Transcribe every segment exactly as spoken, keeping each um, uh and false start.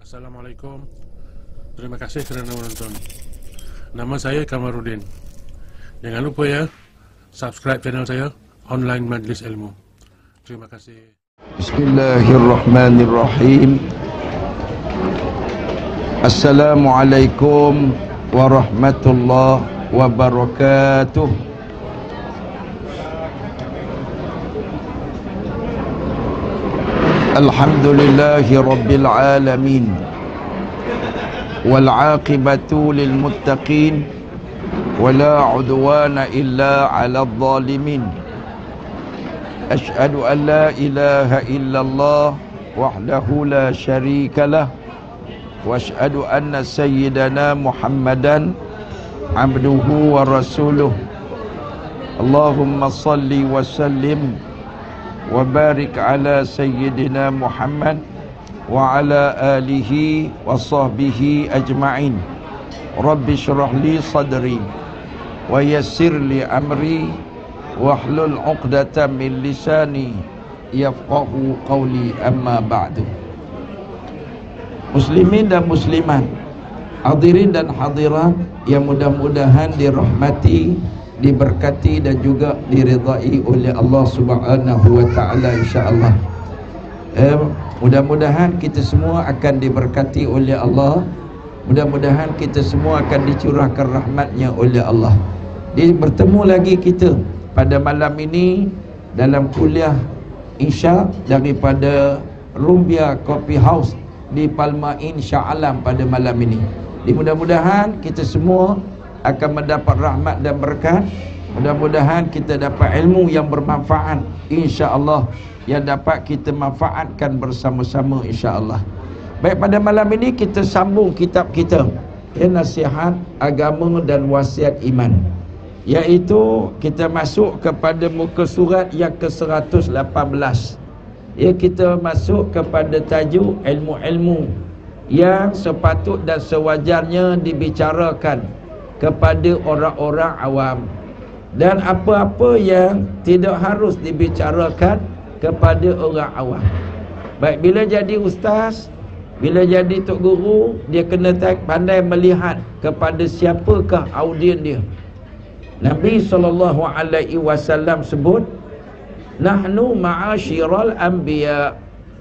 Assalamualaikum. Terima kasih kerana menonton. Nama saya Kamarudin. Jangan lupa ya, subscribe channel saya Online Majlis Ilmu. Terima kasih. Bismillahirrahmanirrahim. Assalamualaikum warahmatullahi wabarakatuh. Alhamdulillahi rabbil alamin. Wal aqibatu lil muttaqin. Wala udwana illa 'alal zalimin. Ashhadu an la ilaha illallah wahdahu la syarika lah. Wa ashhadu anna sayyidana Muhammadan abduhu wa rasuluh. Allahumma salli wa sallim wa barik ala sayyidina Muhammad wa ala alihi wa sahbihi ajma'in. Rabbi syrah li sadri wa yassir li amri wahlul 'uqdatam min lisani yafqahu qawli, amma ba'du. Muslimin dan muslimat, hadirin dan hadirat yang mudah-mudahan dirahmati, diberkati dan juga diridai oleh Allah Subhanahu wa taala, insya-Allah. Eh, mudah-mudahan kita semua akan diberkati oleh Allah. Mudah-mudahan kita semua akan dicurahkan rahmatnya oleh Allah. Jadi bertemu lagi kita pada malam ini dalam kuliah Isya daripada Rumbia Coffee House di Palma Inn Shah Alam pada malam ini. Jadi mudah-mudahan kita semua akan mendapat rahmat dan berkat. Mudah-mudahan kita dapat ilmu yang bermanfaat, insya-Allah, yang dapat kita manfaatkan bersama-sama, insya-Allah. Baik, pada malam ini kita sambung kitab kita, ya, Nasihat Agama dan Wasiat Iman, iaitu kita masuk kepada muka surat yang ke seratus lapan belas. Ya, kita masuk kepada tajuk ilmu-ilmu yang sepatut dan sewajarnya dibicarakan kepada orang-orang awam, dan apa-apa yang tidak harus dibicarakan kepada orang awam. Baik, bila jadi ustaz, bila jadi tok guru, dia kena pandai melihat kepada siapakah audien dia. Nabi sallallahu alaihi wasallam sebut, nahnu ma'asyiral anbiya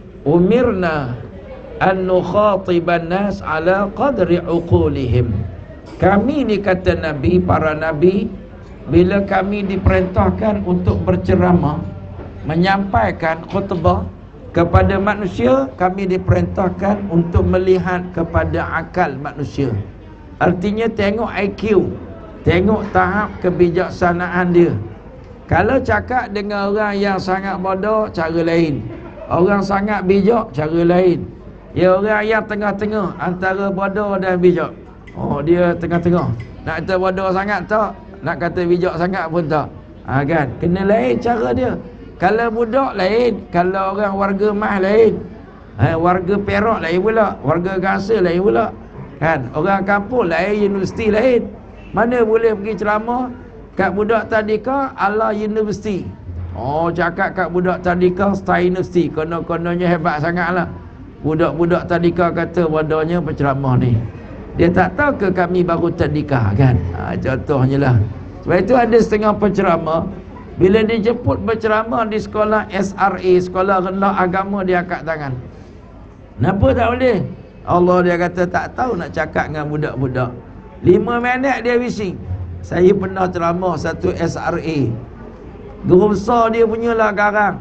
umirna an nukhatiban nas ala qadri uqulihim. Kami, ni kata Nabi, para Nabi, bila kami diperintahkan untuk berceramah, menyampaikan khutbah kepada manusia, kami diperintahkan untuk melihat kepada akal manusia. Artinya tengok I Q, tengok tahap kebijaksanaan dia. Kalau cakap dengan orang yang sangat bodoh, cara lain. Orang sangat bijak, cara lain. Ya, orang yang tengah-tengah antara bodoh dan bijak, oh, dia tengah-tengah. Nak kata bodoh sangat tak, nak kata bijak sangat pun tak. Ha, kan? Kena lain cara dia. Kalau budak lain, kalau orang warga mah lain. Ha, warga Perak lain pula, warga Gangsa lain pula. Kan? Orang kampung lain, universiti lain. Mana boleh pergi ceramah kat budak tadika ala universiti. Oh, cakap kat budak tadika style universiti, kono-kononnya hebat sangatlah. Budak-budak tadika kata bodohnya penceramah ni. Dia tak tahu ke kami baru tadika, kan? Ha, contohnya lah. Sebab itu ada setengah penceramah, bila dijemput berceramah di sekolah S R A, sekolah rendah agama, dia angkat tangan. Kenapa tak boleh? Allah, dia kata tak tahu nak cakap dengan budak-budak. Lima minit dia bising. Saya pernah ceramah satu S R A, guru besar dia punyalah garang.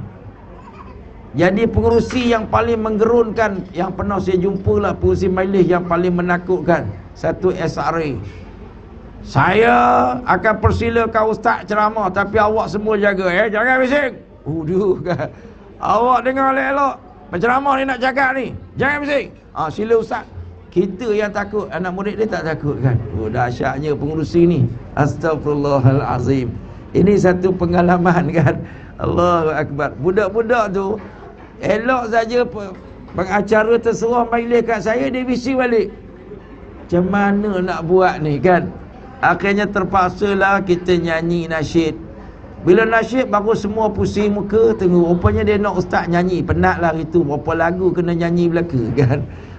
Jadi pengerusi yang paling menggerunkan yang pernah saya jumpa lah, pengerusi majlis yang paling menakutkan, satu S R A. Saya akan persilakan ustaz ceramah, tapi awak semua jaga, eh, jangan bising. Uduh, kan? Awak dengar elok-elok penceramah ni nak cakap ni, jangan bising. Ah, sila ustaz. Kita yang takut, anak murid dia tak takut, kan? Oh, dahsyatnya pengurusi ni. Astagfirullahalazim. Ini satu pengalaman, kan? Allahu akbar. Budak-budak tu elok saja pengacara terserah majlis kat saya, dia bisi balik. Macam mana nak buat ni, kan? Akhirnya terpaksalah kita nyanyi nasyid. Bila nasyid baru semua pusing muka, tengok rupanya dia nak ustaz nyanyi. Penatlah itu, berapa lagu kena nyanyi belaka, kan?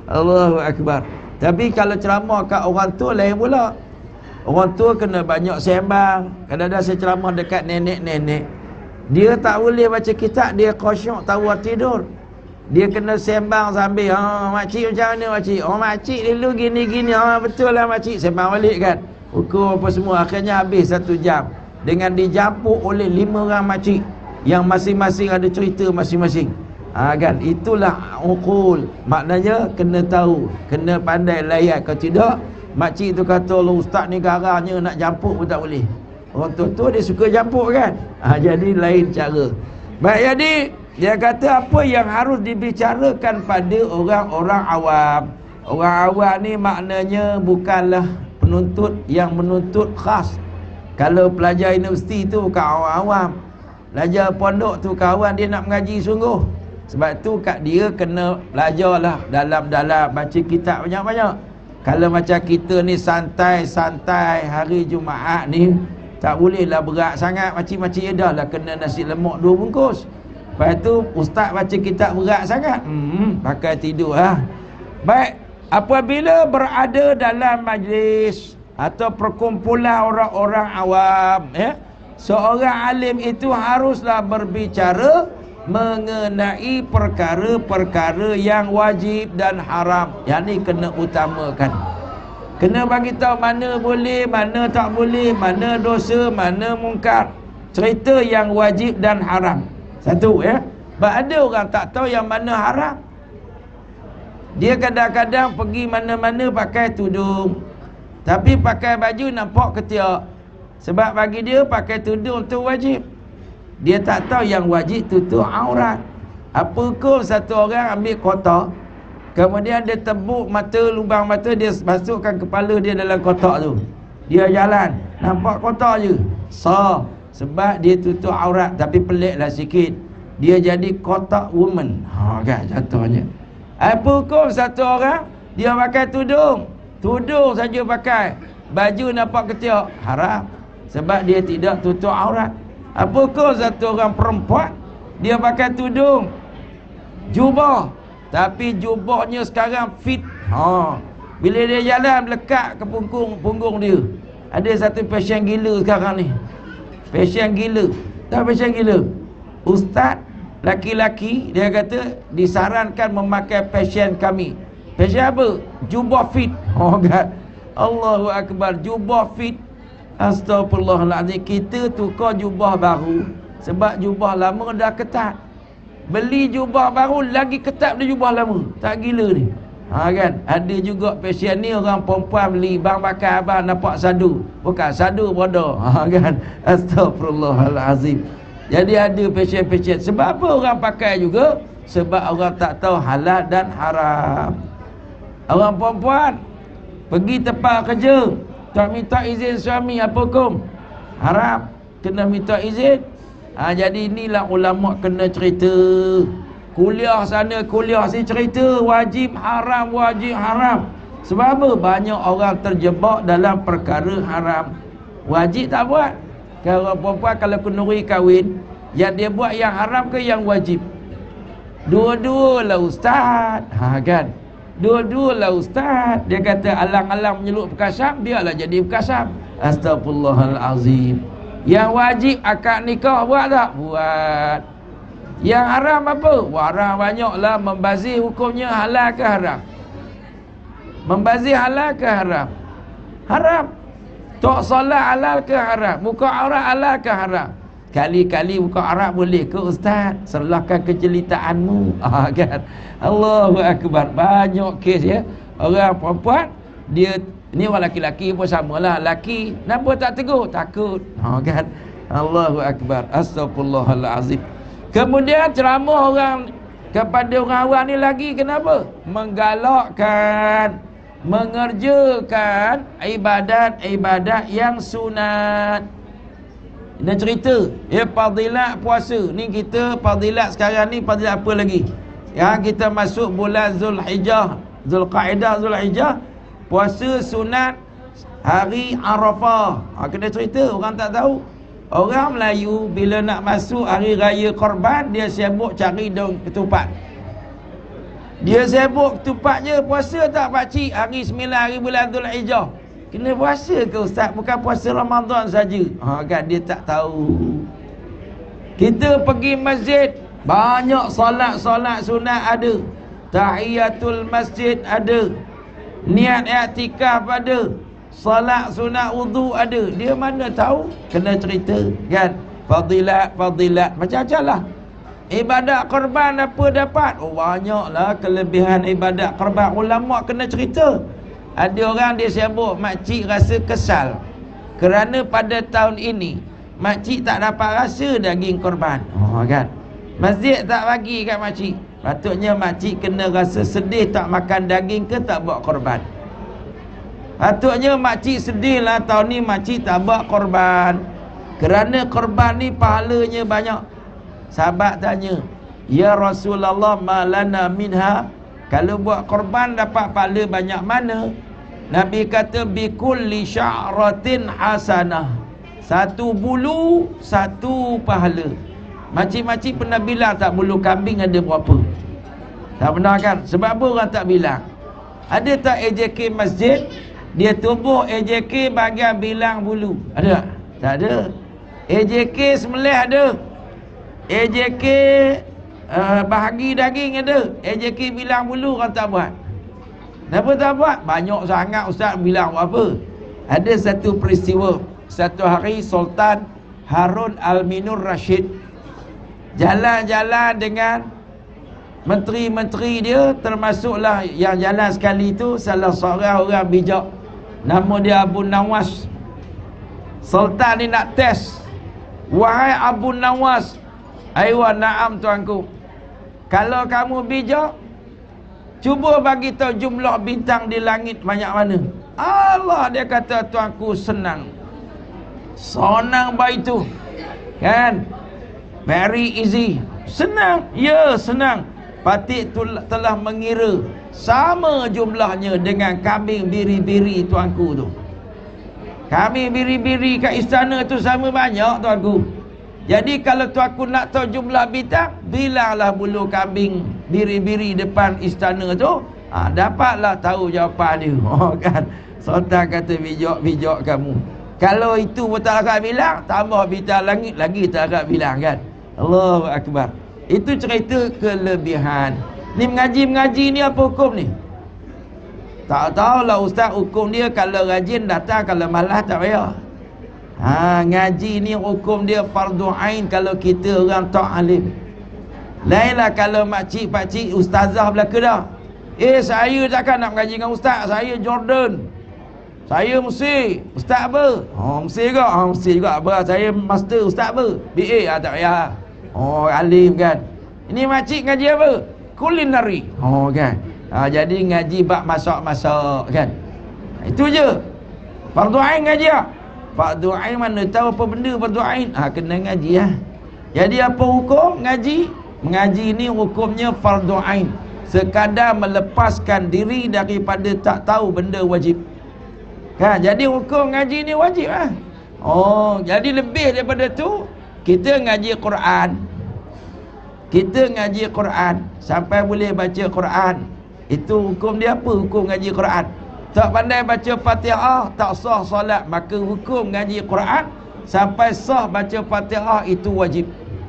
Allahu Akbar. Tapi kalau ceramah kat orang tua lain pula. Orang tua kena banyak sembang. Kadang-kadang saya ceramah dekat nenek-nenek, dia tak boleh baca kitab, dia khusyuk tahu tidur. Dia kena sembang sambil, ha, makcik macam mana makcik? Oh makcik dulu gini-gini, ha, betul lah makcik. Sembang balik kan, hukum apa semua. Akhirnya habis satu jam dengan dijampuk oleh lima orang makcik yang masing-masing ada cerita masing-masing. Ha, kan, itulah uqul. Maknanya kena tahu, kena pandai layan. Kalau tidak, makcik tu kata, Allah ustaz ni garahnya, nak jampuk pun tak boleh. Orang tua-tua dia suka jampuk kan. Ha, jadi lain cara. Baik, jadi dia kata apa yang harus dibicarakan pada orang-orang awam. Orang awam ni maknanya bukanlah penuntut yang menuntut khas. Kalau pelajar universiti tu bukan orang awam. Pelajar pondok tu kawan dia nak mengaji sungguh. Sebab tu kat dia kena belajarlah dalam-dalam, baca kitab banyak-banyak. Kalau macam kita ni santai-santai hari Jumaat ni, tak bolehlah berat sangat. Makcik-makcik dah lah kena nasi lemak dua bungkus. Lepas tu ustaz baca kitab berat sangat, hmm, pakai tidur lah. Baik, apabila berada dalam majlis atau perkumpulan orang-orang awam, ya, seorang alim itu haruslah berbicara mengenai perkara-perkara yang wajib dan haram. Yang ni kena utamakan. Kena bagi tahu mana boleh, mana tak boleh, mana dosa, mana mungkar. Cerita yang wajib dan haram. Satu, ya. Sebab ada orang tak tahu yang mana haram. Dia kadang-kadang pergi mana-mana pakai tudung, tapi pakai baju nampak ketiak. Sebab bagi dia pakai tudung tu wajib. Dia tak tahu yang wajib tutup aurat. Apakah satu orang ambil kotak, kemudian dia tebuk mata, lubang mata, dia masukkan kepala dia dalam kotak tu. Dia jalan, nampak kotak je, sah. Sebab dia tutup aurat. Tapi peliklah sikit, dia jadi kotak woman. Ha kan jatuhnya. Apakah satu orang dia pakai tudung, tudung saja pakai, baju nampak ketiak, haram. Sebab dia tidak tutup aurat. Apakah satu orang perempuan dia pakai tudung, jubah, tapi jubahnya sekarang fit. Ha, bila dia jalan melekat ke punggung punggung dia. Ada satu pasien gila sekarang ni. Pasien gila. Tak pasien gila. Ustaz laki-laki dia kata disarankan memakai pasien kami. Pasien apa? Jubah fit. Oh kan. Allahu Akbar, jubah fit. Astagfirullahaladzim. Kita tukar jubah baru sebab jubah lama dah ketat. Beli jubah baru lagi ketat dari jubah lama. Tak gila ni. Ha kan. Ada juga pasien ni orang perempuan beli bang pakai abang nampak sadu. Bukan sadu bodoh. Ha kan. Astagfirullahaladzim. Jadi ada pasien-pasien. Sebab apa orang pakai juga? Sebab orang tak tahu halal dan haram. Orang perempuan pergi tempat kerja, tak minta izin suami, apa hukum? Haram. Kena minta izin. Ha, jadi inilah ulama kena cerita. Kuliah sana, kuliah sini cerita. Wajib haram, wajib haram. Sebab apa? Banyak orang terjebak dalam perkara haram. Wajib tak buat. Kalau perempuan kalau kenduri kahwin, yang dia buat yang haram ke yang wajib? Dua-dua lah ustaz. Ha kan? Dua-dua lah ustaz. Dia kata alang-alang menyelup berkasam, biarlah jadi berkasam. Astagfirullahalazim. Yang wajib akad nikah buat tak? Buat. Yang haram apa? Haram banyaklah. Membazir hukumnya halal ke haram? Membazir halal ke haram? Haram. Tok solat halal ke haram? Buka aurat halal ke haram? Kali-kali buka aurat boleh ke ustaz? Serahkan kejelitaanmu. Ah kan. Allahu Akbar. Banyak kes ya. Orang perempuan dia ni orang laki-laki pun samalah. Laki kenapa tak tegur? Takut. Ha kan. Allahu Akbar. Astagfirullahalazim. Kemudian ceramah orang kepada orang awam ni lagi kenapa? Menggalakkan, mengerjakan ibadat-ibadat yang sunat. Dia cerita, ya fadilat puasa. Ni kita fadilat sekarang ni fadilat apa lagi? Ya kita masuk bulan Zulhijjah, Zulqa'dah, Zulhijjah, puasa sunat hari Arafah. Ha, kena cerita, orang tak tahu. Orang Melayu bila nak masuk hari raya Korban, dia sibuk cari daun ketupat. Dia sibuk ketupat je. Puasa tak pakcik hari sembilan hari bulan Zulhijjah? Kena puasa ke ustaz? Bukan puasa Ramadan saja. Ha kan dia tak tahu. Kita pergi masjid, banyak solat-solat sunat ada. Tahiyatul masjid ada. Niat i'tikaf ada. Solat sunat wudu ada. Dia mana tahu? Kena cerita kan. Fadilat-fadilat macam-macam lah. Ibadat korban apa dapat? Oh banyaklah kelebihan ibadat korban. Ulama kena cerita. Ada orang dia sibuk, makcik rasa kesal kerana pada tahun ini makcik tak dapat rasa daging korban. Oh kan. Masjid tak bagi kat makcik. Patutnya makcik kena rasa sedih tak makan daging ke tak buat korban. Patutnya makcik sedih lah tahun ni makcik tak buat korban. Kerana korban ni pahalanya banyak. Sahabat tanya, ya Rasulullah malana minha, kalau buat korban dapat pahala banyak mana? Nabi kata bikulli sya'ratin hasanah. Satu bulu satu pahala. Makcik-makcik pernah bilang tak bulu kambing ada berapa? Tak pernah kan? Sebab apa orang tak bilang? Ada tak A J K masjid dia tubuh A J K bagian bilang bulu? Ada tak? Tak ada. A J K sembelih ada. A J K uh, bahagi daging ada. A J K bilang bulu orang tak buat. Kenapa tak buat? Banyak sangat ustaz bilang buat apa. Ada satu peristiwa. Satu hari Sultan Harun Al-Minur Rashid jalan-jalan dengan menteri-menteri dia, termasuklah yang jalan sekali itu salah seorang orang bijak, nama dia Abu Nawas. Sultan ni nak test, wahai Abu Nawas, aywa na'am tuanku, kalau kamu bijak, cuba bagi tahu jumlah bintang di langit banyak mana. Allah, dia kata tuanku senang. Senang baik itu kan, very easy. Senang, ya senang. Patik tu telah mengira sama jumlahnya dengan kambing biri-biri tuanku tu. Kambing biri-biri kat istana tu sama banyak tuanku. Jadi kalau tuanku nak tahu jumlah bintang, bilanglah bulu kambing biri-biri depan istana tu, ha, dapatlah tahu jawapan dia. Oh kan. Sultan kata bijak-bijak kamu. Kalau itu pun tak agak bilang, tambah bintang langit lagi tak agak bilang kan. Allahu Akbar. Itu cerita kelebihan. Ni mengaji-mengaji ni apa hukum ni? Tak tahulah ustaz hukum dia. Kalau rajin datang, kalau malas tak payah. Ha, ngaji ni hukum dia fardu ain kalau kita orang tak alim. Lainlah kalau makcik pakcik ustazah belaka dah. Eh saya takkan nak mengaji dengan ustaz, saya Jordan. Saya Mesir. Ustaz apa? Oh Mesir juga. Oh Mesir juga. Apa? Saya master ustaz apa? B A. Ah, tak payah. Oh alim kan. Ini makcik ngaji apa? Kulinari. Oh kan. Ha, jadi ngaji bab masak-masak kan. Itu je. Fardu ain ngaji ah. Fardu ain mana tahu apa benda fardu ain? Ha, kena ngaji ah. Jadi apa hukum ngaji? Mengaji ni hukumnya fardu ain. Sekadar melepaskan diri daripada tak tahu benda wajib. Kan? Jadi hukum ngaji ni wajib ah. Oh, jadi lebih daripada tu kita ngaji Quran. Kita ngaji Quran sampai boleh baca Quran. Itu hukum dia apa? Hukum ngaji Quran. Tak pandai baca Fatihah, tak sah solat, maka hukum ngaji Quran sampai sah baca Fatihah itu wajib.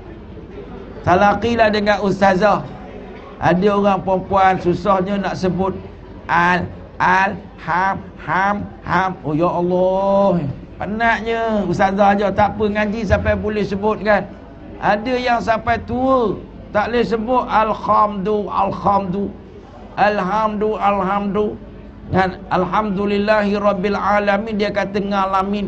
Talaqilah dengan ustazah. Ada orang perempuan susahnya nak sebut al al ham ham ham. Oh ya Allah, penatnya ustazah aja tak apa ngaji sampai boleh sebut kan. Ada yang sampai tua tak boleh sebut alhamdu alhamdu alhamdu alhamdu dan alhamdulillahi rabbil alamin, dia kata ngalamin.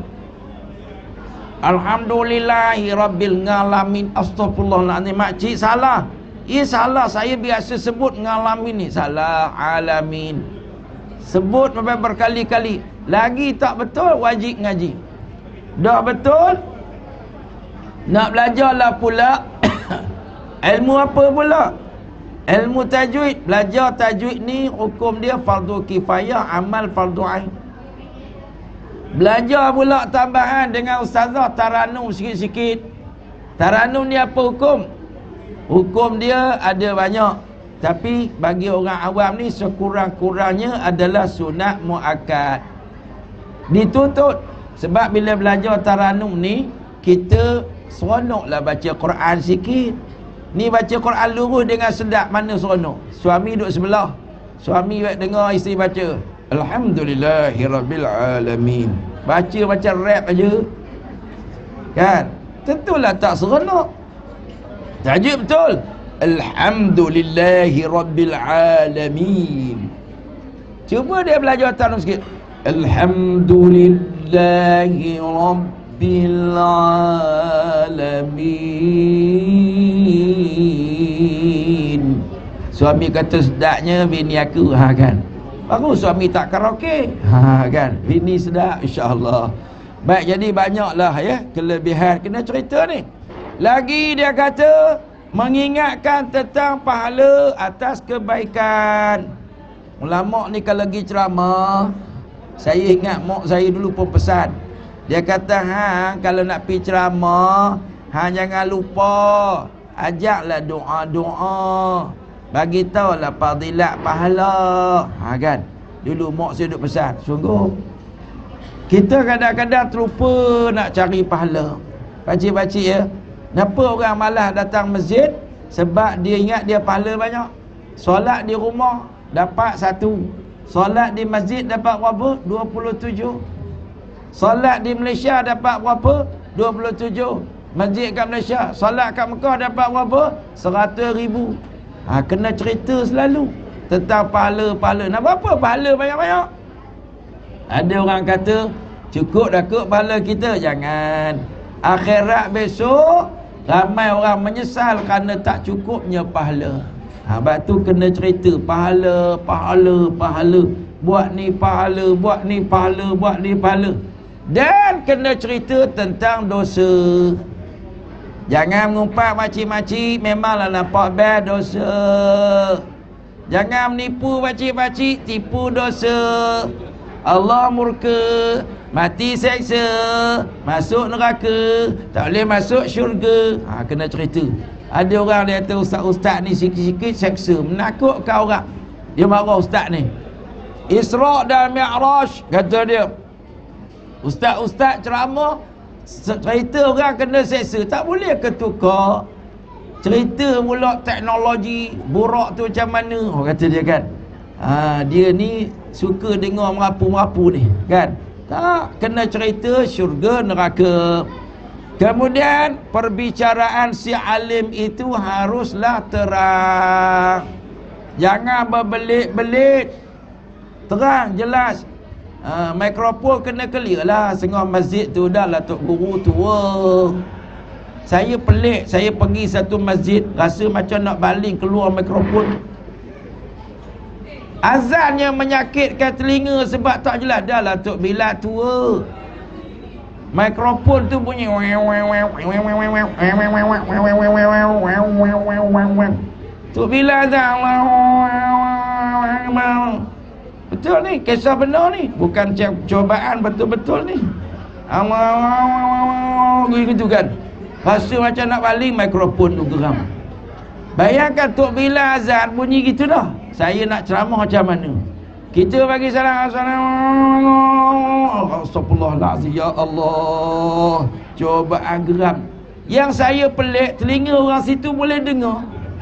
Alhamdulillahi rabbil ngalamin. Astagfirullahaladzim, makcik salah. Eh salah, saya biasa sebut ngalamin ni. Salah, alamin. Sebut sampai berkali-kali. Lagi tak betul, wajib ngaji. Dah betul, nak belajarlah pula ilmu apa pula? Ilmu tajwid. Belajar tajwid ni hukum dia fardu kifayah, amal fardu ain. Belajar pula tambahan dengan ustazah taranum sikit-sikit. Taranum ni apa hukum? Hukum dia ada banyak. Tapi bagi orang awam ni sekurang-kurangnya adalah sunat muakkad. Dituntut. Sebab bila belajar taranum ni, kita seronoklah baca Quran sikit. Ni baca Quran lurus dengan sedap, mana seronok. Suami duduk sebelah, suami buat dengar isteri baca Alhamdulillahirrabbilalamin, baca macam rap aja, kan? Tentulah tak seronok. Tajuk betul, Alhamdulillahirrabbilalamin. Cuba dia belajar taranum sikit. Alhamdulillahirrabbilalamin. Suami kata sedapnya bini aku, ha kan. Baru suami tak karaoke, ha kan. Bini sedap, insya-Allah. Baik, jadi banyaklah ya kelebihan kena cerita ni. Lagi dia kata mengingatkan tentang pahala atas kebaikan. Ulama ni kalau pergi ceramah, saya ingat mak saya dulu pun pesan. Dia kata, hang kalau nak pergi ceramah, hang jangan lupa ajaklah doa-doa, bagi tahulah fadilat pahala. Ha kan. Dulu mak saya duk pesan. Sungguh kita kadang-kadang terlupa nak cari pahala. Pakcik-pakcik ya, kenapa orang malas datang masjid? Sebab dia ingat dia pahala banyak. Solat di rumah dapat satu, solat di masjid dapat berapa? dua puluh tujuh. Solat di Malaysia dapat berapa? dua puluh tujuh. Masjid kat Malaysia, solat kat Mekah dapat berapa? seratus ribu. Ha, kena cerita selalu tentang pahala-pahala. Nak berapa pahala banyak-banyak? Ada orang kata cukup dah kot pahala kita. Jangan. Akhirat besok ramai orang menyesal kerana tak cukupnya pahala. Ha, sebab tu kena cerita pahala, pahala, pahala. Buat ni pahala, buat ni pahala, buat ni pahala. Dan kena cerita tentang dosa. Jangan mengumpat makcik-makcik, memanglah nampak bad, dosa. Jangan menipu makcik-makcik, tipu dosa. Allah murka, mati seksa, masuk neraka, tak boleh masuk syurga. Ha, kena cerita. Ada orang dia kata ustaz-ustaz ni sikit-sikit seksa, menakutkan orang. Dia marah ustaz ni. Isra' dan Mi'raj, kata dia. Ustaz-ustaz ceramah, cerita orang kena seksa, tak boleh ke tukar? Cerita pula teknologi borak tu macam mana, oh, kata dia kan. Ha, dia ni suka dengar merapu-merapu ni kan. Tak, kena cerita syurga neraka. Kemudian perbicaraan si alim itu haruslah terang. Jangan berbelit-belit. Terang, jelas. Ha, mikrofon kena clear lah. Setengah masjid tu dah lah tok guru tua. Saya pelik, saya pergi satu masjid, rasa macam nak baling keluar mikrofon. Azannya menyakitkan telinga sebab tak jelas. Dah lah tok Bilal tua. Mikrofon tu bunyi. Tok Bilal dah. Betul ni, kisah benar ni. Bukan cobaan, betul-betul ni. Gitu kan. Rasa macam nak baling, mikrofon tu geram. Bayangkan Tok Bilal azan bunyi gitu dah. Saya nak ceramah macam mana? Kita bagi salam, Assalamualaikum, Astagfirullahaladzim, ya Allah. Cobaan geram. Yang saya pelik, telinga orang situ boleh dengar.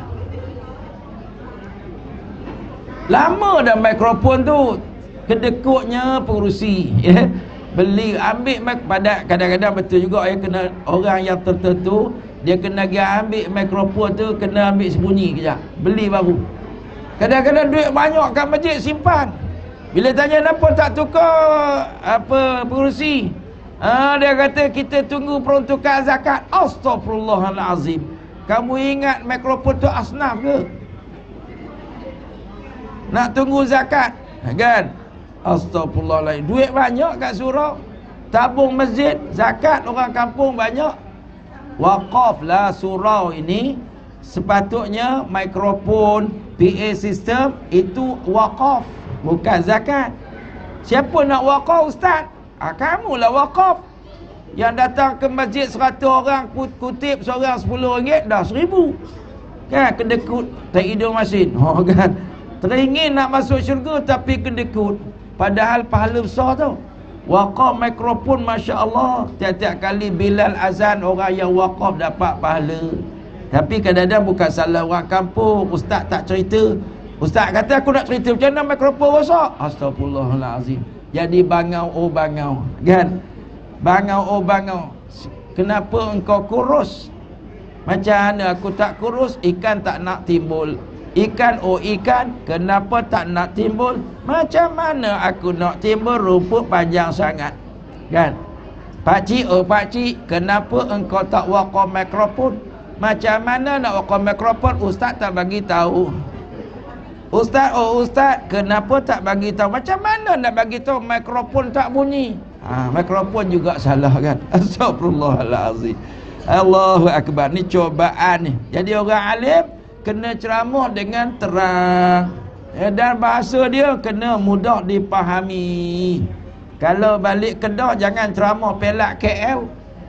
Lama dah mikrofon tu. Kedekutnya pengurusi, ya. Beli, ambil pada kadang-kadang betul juga ya, kena orang yang tertentu dia kena pergi ambil mikrofon tu, kena ambil sembunyi kejap, beli baru. Kadang-kadang duit banyak kat masjid simpan. Bila tanya kenapa tak tukar apa pengurusi, ah, dia kata kita tunggu peruntukan zakat. Astagfirullahalazim. Kamu ingat mikrofon tu asnaf ke? Nak tunggu zakat, kan? Astagfirullahaladzim. Duit banyak kat surau, tabung masjid, zakat orang kampung banyak. Waqaf lah surau ini. Sepatutnya mikrofon, P A system itu waqaf, bukan zakat. Siapa nak waqaf, ustaz? Ah, kamulah waqaf. Yang datang ke masjid seratus orang, kutip seorang sepuluh ringgit, dah seribu. Kan kedekut tak hidung masin. Oh kan. Teringin nak masuk syurga tapi kedekut. Padahal pahala besar tau. Waqaf mikrofon, Masya Allah. Tiap-tiap kali Bilal azan, orang yang waqaf dapat pahala. Tapi kadang-kadang bukan salah orang kampung. Ustaz tak cerita. Ustaz kata aku nak cerita macam mana mikrofon rosak. Astagfirullahalazim. Jadi bangau oh bangau. Kan? Bangau oh bangau. Kenapa engkau kurus? Macam mana aku tak kurus? Ikan tak nak timbul. Ikan oh ikan, kenapa tak nak timbul? Macam mana aku nak timbul? Rumput panjang sangat. Kan? Pakcik oh pakcik, kenapa engkau tak waqaf mikrofon? Macam mana nak waqaf mikrofon? Ustaz tak bagi tahu. Ustaz oh ustaz, kenapa tak bagi tahu? Macam mana nak bagi tahu mikrofon tak bunyi? Ha, mikrofon juga salah kan? Astagfirullahalazim. Allahu akbar. Ni cobaan ni. Jadi orang alim kena ceramah dengan terang, ya, dan bahasa dia kena mudah dipahami. Kalau balik Kedah jangan ceramah pelak K L.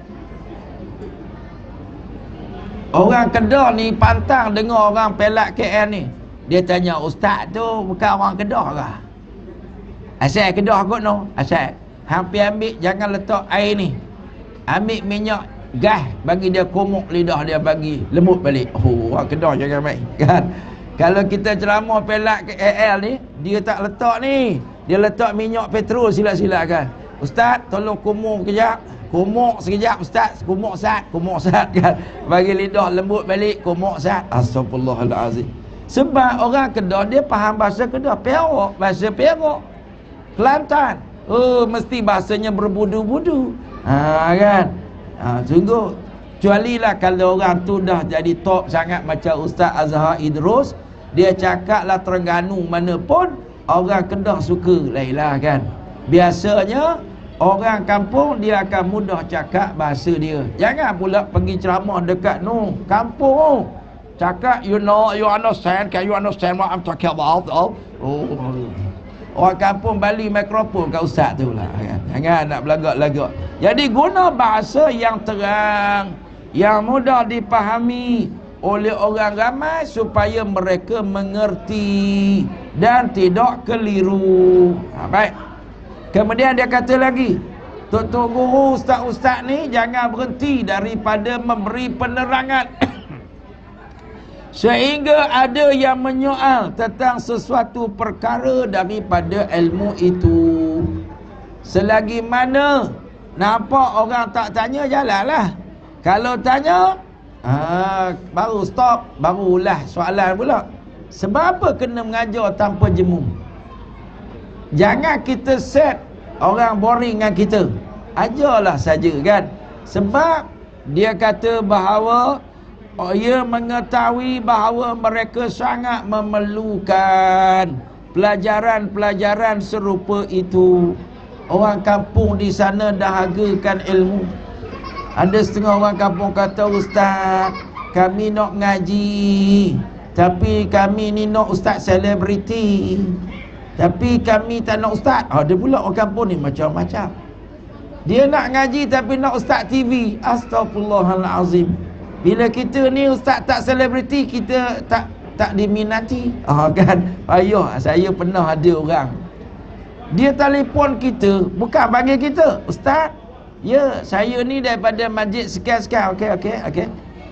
Orang Kedah ni pantang dengar orang pelak K L ni. Dia tanya, ustaz tu bukan orang Kedah ke? Asal Kedah kot no. Asal hampir ambil, jangan letak air ni, ambil minyak gas, bagi dia kumuk lidah dia, bagi lembut balik. Oh, orang Kedah jangan main kan. Kalau kita ceramah pelak ke A L ni, dia tak letak ni, dia letak minyak petrol silap-silap kan. Ustaz tolong kumuk kejap, kumuk sekejap ustaz, kumuk sat, kumuk sat kan, bagi lidah lembut balik, kumuk sat. Astagfirullahalazim. Sebab orang Kedah dia faham bahasa Kedah, Perak, bahasa Perak, Kelantan, oh mesti bahasanya berbudu-budu. Ha kan. Ha, sungguh kecuali lah kalau orang tu dah jadi top sangat macam Ustaz Azhar Idrus, dia cakap lah Terengganu mana pun orang Kedah suka lailah kan. Biasanya orang kampung dia akan mudah cakap bahasa dia. Jangan pula pergi ceramah dekat no kampung, cakap you know, you understand, can you understand what I'm talking about? Oh, oh. Orang kampung balik mikrofon kat ustaz tu lah kan? Jangan nak belagak-lagak. Jadi guna bahasa yang terang, yang mudah dipahami oleh orang ramai supaya mereka mengerti dan tidak keliru. Ha, baik. Kemudian dia kata lagi, Tok-tok guru, ustaz-ustaz ni jangan berhenti daripada memberi penerangan sehingga ada yang menyoal tentang sesuatu perkara daripada ilmu itu. Selagi mana nampak orang tak tanya, jalanlah. Kalau tanya, ah, baru stop, barulah soalan pula. Sebab apa kena mengajar tanpa jemu? Jangan kita set orang boring dengan kita, ajarlah saja kan. Sebab dia kata bahawa oh, ia mengetahui bahawa mereka sangat memerlukan pelajaran-pelajaran serupa itu. Orang kampung di sana dahagakan ilmu. Ada setengah orang kampung kata, ustaz, kami nak ngaji, tapi kami ni nak ustaz selebriti, tapi kami tak nak ustaz. Ada pula orang kampung ni macam-macam. Dia nak ngaji tapi nak ustaz T V. Astagfirullahalazim. Bila kita ni ustaz tak selebriti, kita tak tak diminati. Ah kan? Payah. Saya pernah ada orang, dia telefon kita, bukan panggil kita, ustaz, ya saya ni daripada masjid sekian-sekian. Okey okey okey.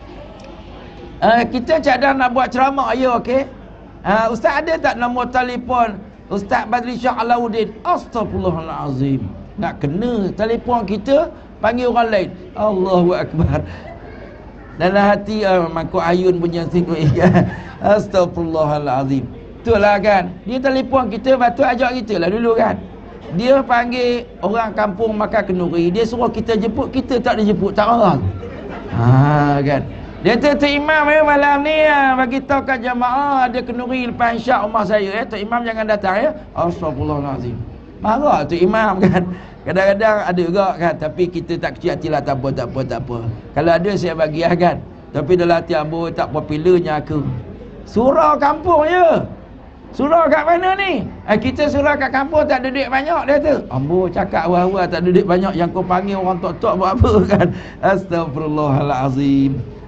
Uh, kita cadang nak buat ceramah, ya okey. Uh, ustaz ada tak nombor telefon Ustaz Badri Shah Alauddin? Astagfirullahalazim. Nak kena telefon kita panggil orang lain. Allahu akbar. Dalam hati uh, Mangkuk Ayun punya singkuk ikan. Astagfirullahalazim. Itulah kan, dia telefon kita, patut ajak kita lah dulu kan. Dia panggil orang kampung makan kenduri, dia suruh kita jemput, kita tak dijemput, tak orang. Ha kan. Dia kata, Tok Imam ya, malam ni ya, bagi tahu kat jemaah ada kenduri lepas isyak rumah saya ya. Tok Imam jangan datang ya. Astagfirullahalazim. Marah Tok Imam kan. Kadang-kadang ada juga kan, tapi kita tak kecil hati lah, tak apa, tak apa, tak apa. Kalau ada saya bagi lah kan. Tapi dalam hati ambo tak popularnya aku. Surau kampung je. Surau kat mana ni? Eh, kita surau kat kampung tak ada duit banyak, dia tu. Ambo cakap awal-awal tak ada duit banyak, yang kau panggil orang tok-tok buat apa kan. Astagfirullahalazim.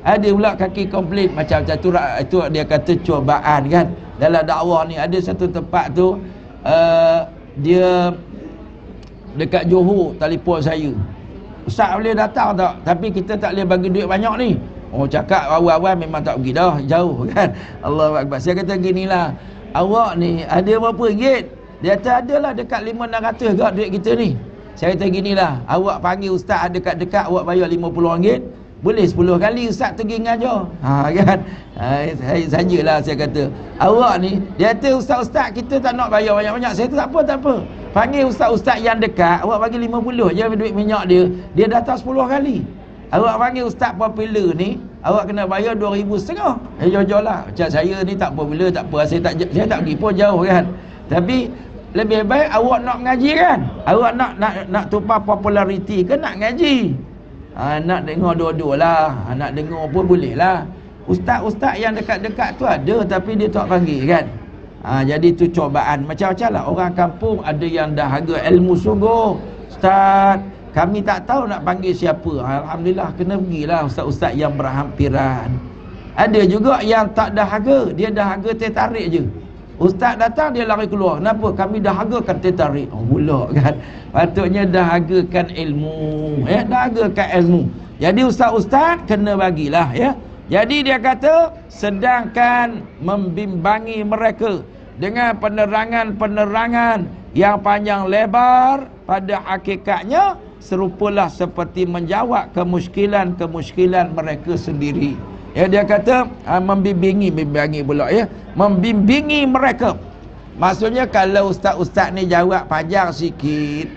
Ada pula kaki komplain macam-macam tu. Itu dia kata cubaan kan. Dalam dakwah ni ada satu tempat tu uh, dia dekat Johor telefon saya, Ustaz boleh datang tak? Tapi kita tak boleh bagi duit banyak ni. Oh, cakap awal-awal memang tak pergi dah, jauh kan. Allahu Akbar. Saya kata ginilah, awak ni ada berapa ringgit? Dia kata adalah dekat lima enam ratus gak duit kita ni. Saya kata ginilah, awak panggil ustaz dekat-dekat, awak bayar lima puluh ringgit, boleh sepuluh kali ustaz pergi ngajar. Ha kan. Ha, saya sajalah saya kata. Awak ni, dia kata ustaz-ustaz kita tak nak bayar banyak-banyak. Saya kata tak apa tak apa. Panggil ustaz-ustaz yang dekat, awak bagi lima puluh je duit minyak dia. Dia datang sepuluh kali. Awak panggil ustaz popular ni, awak kena bayar dua ribu setengah. Eh jauh-jauh lah. Macam saya ni tak popular, tak apa. Saya tak saya tak pergi pun jauh kan. Tapi lebih baik awak nak mengaji kan. Awak nak nak nak tumpah populariti ke nak ngaji? Ha, nak dengar dua-dua lah. Ha, nak dengar pun boleh lah. Ustaz-ustaz yang dekat-dekat tu ada, tapi dia tak panggil kan. Ha, jadi tu cobaan. Macam-macam lah. Orang kampung ada yang dah harga ilmu sungguh. Ustaz, kami tak tahu nak panggil siapa. Alhamdulillah, kena pergilah ustaz-ustaz yang berhampiran. Ada juga yang tak dah harga. Dia dah harga tertarik je. Ustaz datang dia lari keluar. Kenapa? Kami dah hargakan tertarik. Oh pula kan. Patutnya dah hargakan ilmu. Ya, dah hargakan ilmu. Jadi ustaz-ustaz kena bagilah ya. Jadi dia kata sedangkan membimbangi mereka dengan penerangan-penerangan yang panjang lebar, pada hakikatnya serupalah seperti menjawab kemuskilan-kemuskilan mereka sendiri. Ya, dia kata uh, membimbingi, membimbingi pula ya, membimbingi mereka. Maksudnya kalau ustaz-ustaz ni jawab panjang sikit,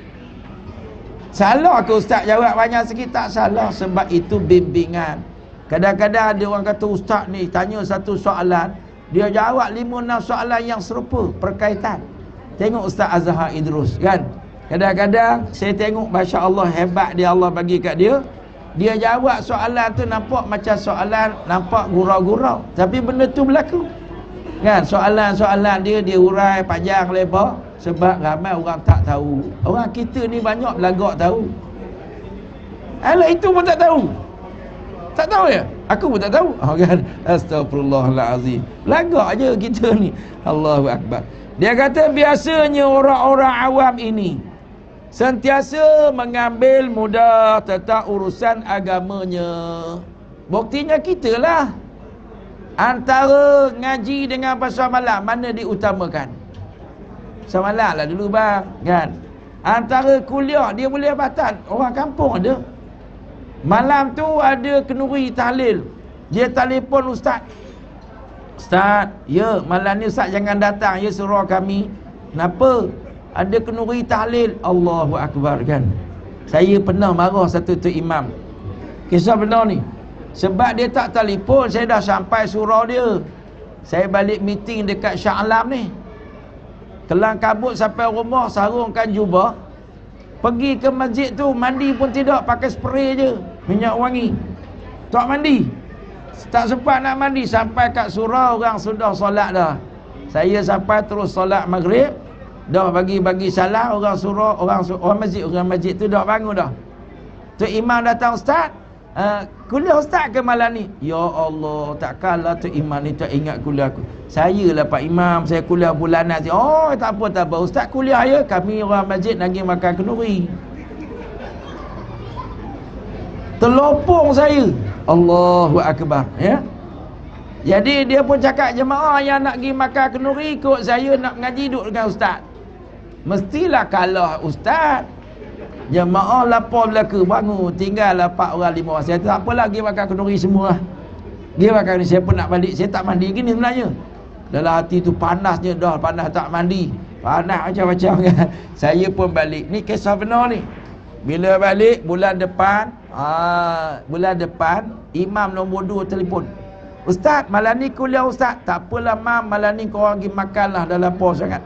salah ke ustaz jawab panjang sikit? Tak salah, sebab itu bimbingan. Kadang-kadang ada orang kata ustaz ni tanya satu soalan, dia jawab lima enam soalan yang serupa, berkaitan. Tengok Ustaz Azhar Idrus kan. Kadang-kadang saya tengok, Masya Allah, hebat dia Allah bagi kat dia. Dia jawab soalan tu nampak macam soalan, nampak gurau-gurau, tapi benda tu berlaku kan. Soalan-soalan dia dia urai panjang lebar, sebab ramai orang tak tahu. Orang kita ni banyak belagak tahu. Alah itu pun tak tahu. Tak tahu ya? Aku pun tak tahu. Oh, kan? Astagfirullahalazim. Belagak je kita ni. Allahu Akbar. Dia kata biasanya orang-orang awam ini sentiasa mengambil mudah tentang urusan agamanya. Buktinya kita lah. Antara ngaji dengan pasal malam, mana diutamakan? Pasal malam lah dulu bang kan. Antara kuliah, dia boleh batan. Orang kampung ada. Malam tu ada kenduri tahlil. Dia telefon ustaz. Ustaz, ya malam ni ustaz jangan datang, ya suruh kami. Kenapa? Ada kenduri tahlil. Allahu Akbar kan. Saya pernah marah satu tu imam. Kisah benar ni. Sebab dia tak telefon, saya dah sampai surau dia. Saya balik meeting dekat Shah Alam ni. Kelang kabut sampai rumah, sarungkan jubah. Pergi ke masjid tu, mandi pun tidak, pakai spray je, minyak wangi. Tak mandi. Tak sempat nak mandi. Sampai kat surau orang sudah solat dah. Saya sampai terus solat maghrib. Dah bagi-bagi salam, orang surau, orang orang masjid, orang masjid tu dah bangun dah. Tu imam datang, ustaz, uh, kuliah ustaz ke malam ni? Ya Allah, takkanlah tu imam ni tak ingat kuliah aku. Saya lah Pak Imam, saya kuliah bulanan. Oh tak apa tak apa, ustaz kuliah ya, kami orang masjid lagi makan kenduri. Terlopong saya. Allahu Akbar ya. Jadi dia pun cakap, jemaah yang nak pergi makan kenduri ikut saya, nak mengaji duduk dengan ustaz. Mestilah kalah ustaz. Jemaah lapor belaka, bangun, tinggal empat orang lima orang. Saya tak apalah, pergi makan kenduri semua. Pergi makan kenduri, saya pun nak balik. Saya tak mandi gini sebenarnya. Dalam hati tu panasnya dah, panas tak mandi, panas macam-macam kan. Saya pun balik. Ni kisah benar ni. Bila balik bulan depan, aa, bulan depan imam nombor dua telefon, ustaz malam ni kuliah ustaz. Tak apalah mam, malam ni korang pergi makanlah, dah lapar sangat.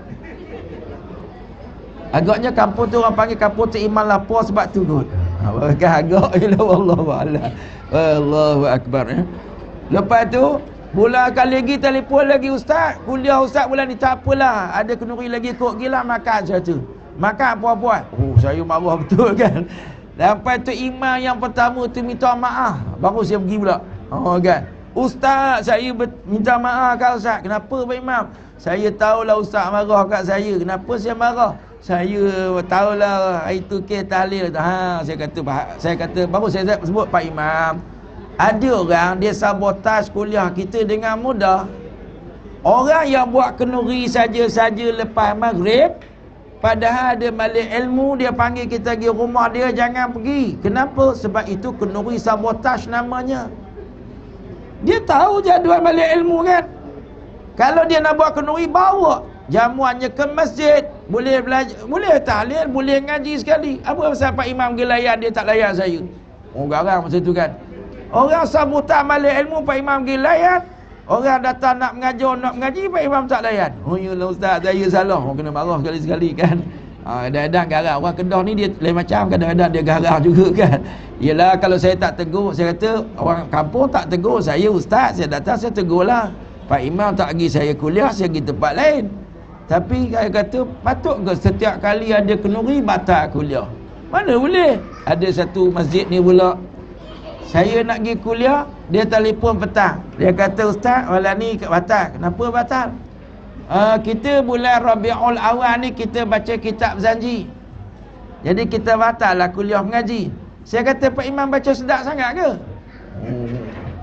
Agaknya kampung tu orang panggil kampung tu imam lapar sebab tu kot. Kan agak je lah, wallahu a'lam. Allahu Akbar ya. Lepas tu bulan kali lagi telefon lagi, ustaz kuliah ustaz bulan ni. Tak apalah, ada kenduri lagi kot, gila makan satu. Makan puan-puan. Oh saya marah betul kan. Lepas tu imam yang pertama tu minta maaf, baru saya pergi pula. Oh kan. Ustaz, saya minta maaf kat Ustaz. Kenapa Pak Imam? Saya tahulah Ustaz marah kat saya. Kenapa saya marah? Saya tahulah itu ke tahlil. Ha, saya kata saya kata baru saya sebut Pak Imam. Ada orang dia sabotaj kuliah kita dengan mudah. Orang yang buat kenduri saja-saja lepas maghrib, padahal dia balik ilmu, dia panggil kita pergi rumah dia, jangan pergi. Kenapa? Sebab itu kenduri sabotaj namanya. Dia tahu jadual balik ilmu kan. Kalau dia nak buat kenduri, bawa jamuannya ke masjid. Boleh belajar, boleh tahlil, boleh ngaji sekali. Apa pasal Pak Imam pergi layan, dia tak layan saya? Oh garang masa tu kan. Orang sabutan balik ilmu, Pak Imam pergi layan. Orang datang nak mengajar, nak mengaji, Pak Imam tak layan. Oh yalah Ustaz, saya salah. Oh kena marah sekali-sekali kan. Ha, kadang-kadang garang. Orang Kedah ni dia lain macam, kadang-kadang dia garang juga kan. Yelah kalau saya tak tegur, saya kata orang kampung tak tegur saya Ustaz, saya datang saya tegur lah. Pak Imam tak pergi saya kuliah, saya pergi tempat lain. Tapi saya kata patut ke setiap kali ada kenduri batal kuliah? Mana boleh. Ada satu masjid ni pula, saya nak pergi kuliah, dia telefon petang. Dia kata Ustaz, malam ni batal. Kenapa batal? Uh, kita bulan Rabiul Awal ni kita baca kitab Zanji. Jadi kita batal lah kuliah mengaji. Saya kata Pak Imam baca sedap sangat ke? Hmm.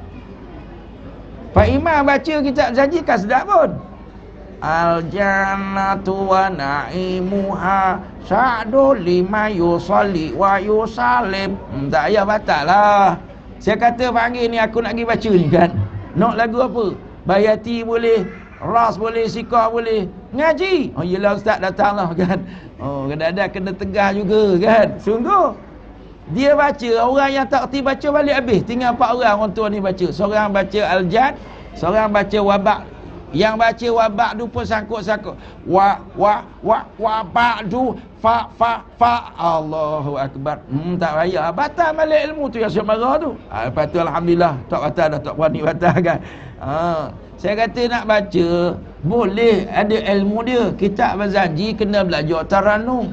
Pak Imam baca kitab Zanji kan sedap pun. Al-jannatu wa na'imuha sa'du lima yusalli wa yusalim. Hmm, tak payah batal lah. Saya kata panggil ni aku nak pergi baca ni kan. Nak lagu apa? Bayati boleh, Ras boleh, Sikah boleh, ngaji. Oh yelah Ustaz datanglah kan. Oh kadang-kadang kena tegah juga kan. Sungguh dia baca, orang yang tak reti baca balik habis. Tinggal empat orang orang tua ni baca. Seorang baca Al-Jan, seorang baca Wabak. Yang baca Wabak tu pun sangkut-sangkut. Wa wa wa Wabak tu fa fa fa Allahu Akbar. Hmm tak payah batal balik ilmu tu yang saya marah tu. Ha, lepas tu alhamdulillah tak batal dah, tak berani batal kan. Ha, saya kata nak baca boleh, ada ilmu dia. Kitab Zanji kena belajar taranum.